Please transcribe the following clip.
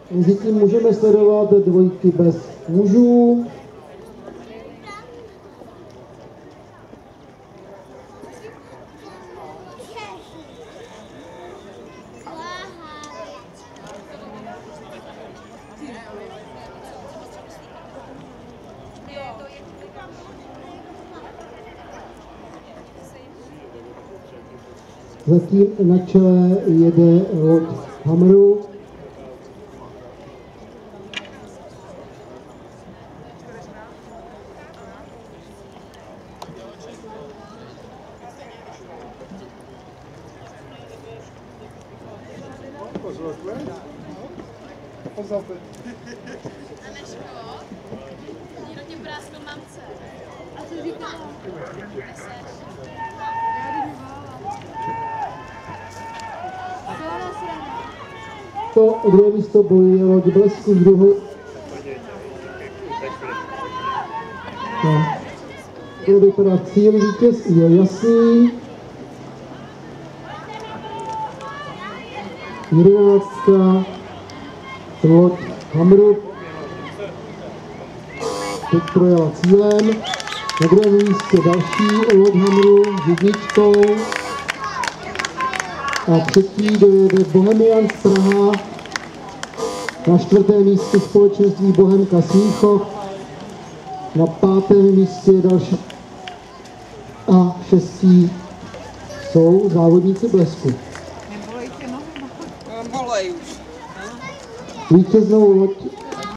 Mezitím můžeme sledovat dvojky bez mužů. Zatím na čele jede Lord Hammeru. Někdo tě práskl mamce. A co říkala? To druhé místo bojuje Loď Blesku z druhu. To vypadá cíl, vítěz je jasný. 11. Loď Hammeru. Teď projela cílem. Na druhém místě další Loď Hammeru s jedničkou. A třetí dojede Bohemian z Praha. Na čtvrtém místě společenství Bohemka Smíchov. Na pátém místě další a šestí jsou závodníci Blesku. Nebolej tě nohy? Bolej už. Vítěznou loď